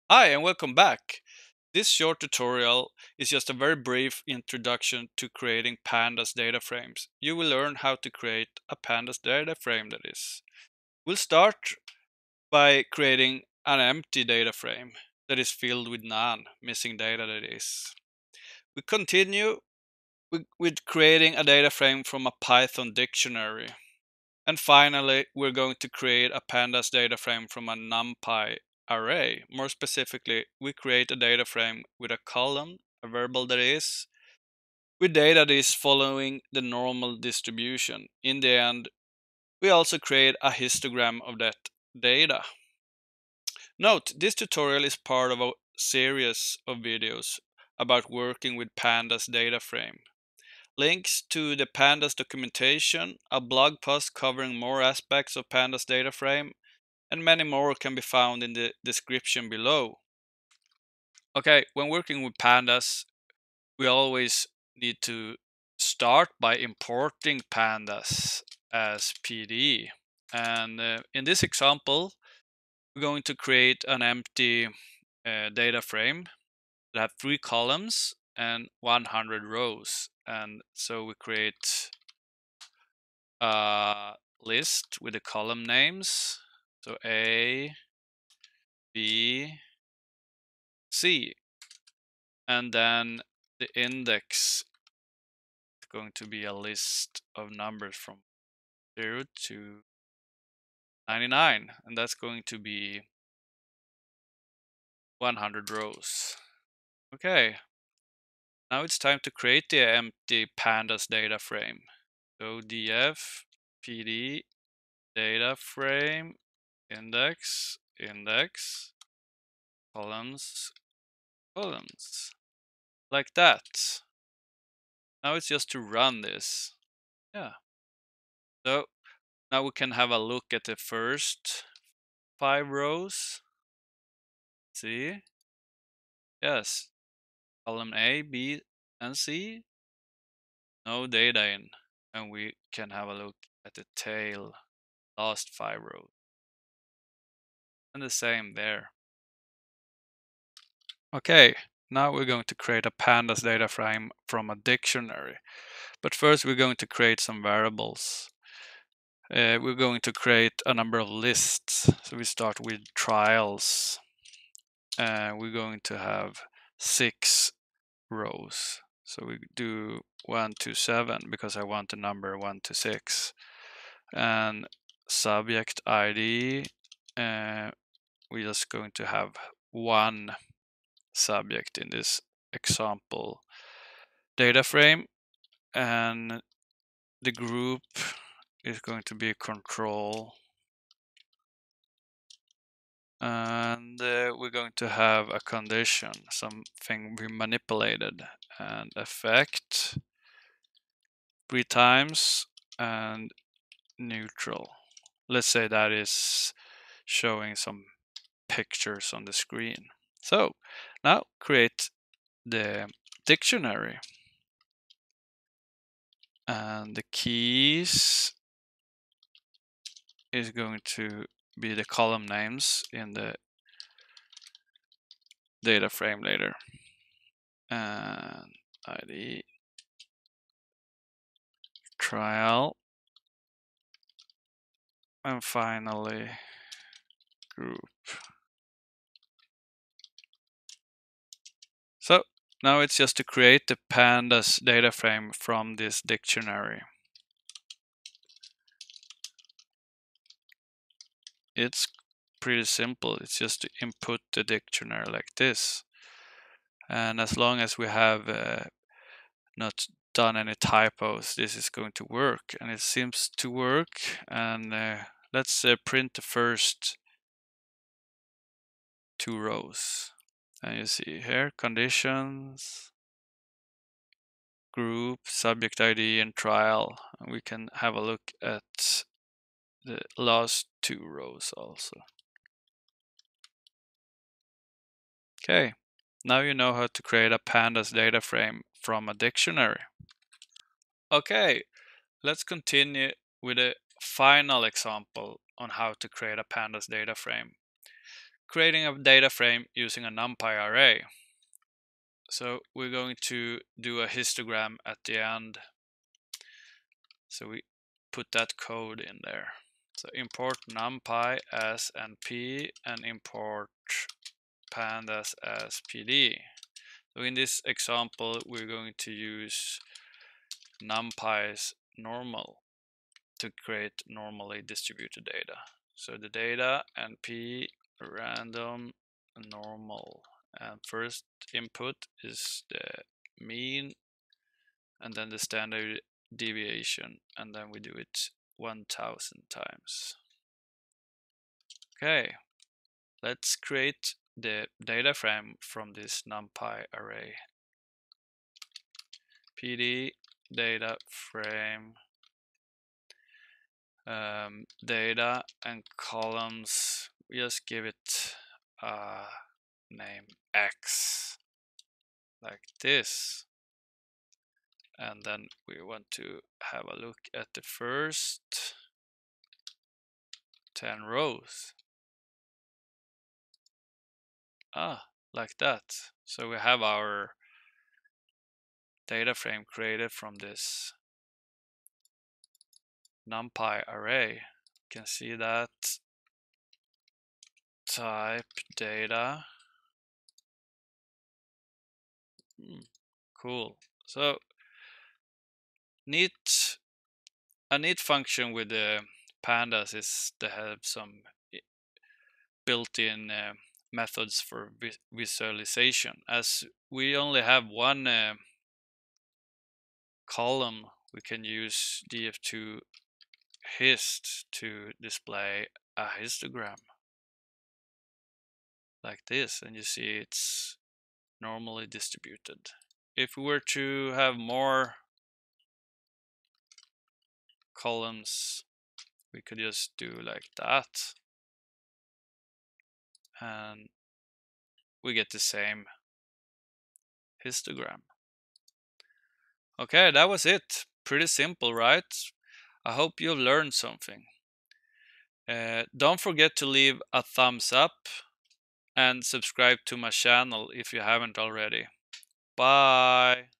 Hi and welcome back. This short tutorial is just a very brief introduction to creating Pandas data frames. You will learn how to create a Pandas data frame that is. We'll start by creating an empty data frame that is filled with none, missing data that is. We continue with creating a data frame from a Python dictionary. And finally, we're going to create a pandas data frame from a NumPy array. More specifically, we create a data frame with a column, a variable that is, with data that is following the normal distribution. In the end, we also create a histogram of that data. Note, this tutorial is part of a series of videos about working with pandas data frame. Links to the Pandas Documentation, a blog post covering more aspects of Pandas data frame, and many more can be found in the description below. Okay, when working with pandas, we always need to start by importing pandas as PD. And in this example, we're going to create an empty data frame that have 3 columns and 100 rows. And so we create a list with the column names. So A, B, C. And then the index is going to be a list of numbers from 0 to 99, and that's going to be 100 rows. Okay, now it's time to create the empty pandas data frame. So df pd data frame index columns like that. Now it's just to run this. Yeah. So now we can have a look at the first 5 rows. See? Yes. Column A, B, and C. No data in. And we can have a look at the tail, last 5 rows. And the same there. Okay, now we're going to create a pandas data frame from a dictionary. But first we're going to create some variables. We're going to create a number of lists. So we start with trials. We're going to have 6 rows. So we do 1 to 7 because I want the number 1 to 6. And subject ID, we're just going to have one subject in this example data frame. And the group is going to be control. And we're going to have a condition, something we manipulated, and effect 3 times and neutral. Let's say that is showing some pictures on the screen. So now create the dictionary, and the keys is going to be the column names in the data frame later, and ID trial, and finally group. So now it's just to create the pandas data frame from this dictionary. It's pretty simple. It's just to input the dictionary like this. And as long as we have not done any typos, this is going to work. And it seems to work. And let's print the first 2 rows. And you see here, conditions, group, subject ID, and trial. And we can have a look at the last 2 rows also. Okay, now you know how to create a pandas data frame from a dictionary. Okay, let's continue with a final example on how to create a pandas data frame. creating a data frame using a NumPy array. So we're going to do a histogram at the end. So we put that code in there. So import NumPy as NP and import Pandas as PD. So in this example, we're going to use NumPy's normal to create normally distributed data. So the data NP random normal, and first input is the mean and then the standard deviation, and then we do it 1000 times. Okay, let's create the data frame from this NumPy array. PD data frame data and columns. We just give it a name X like this, and then we want to have a look at the first 10 rows. Like that. So we have our data frame created from this NumPy array. You can see that type data. Cool. So a neat function with the pandas is they have some built-in methods for visualization. As we only have one column, we can use df2 hist to display a histogram like this, and you see it's normally distributed. If we were to have more columns, we could just do like that, and we get the same histogram. Okay, that was it. Pretty simple, right? I hope you learned something. Don't forget to leave a thumbs up and subscribe to my channel if you haven't already. Bye!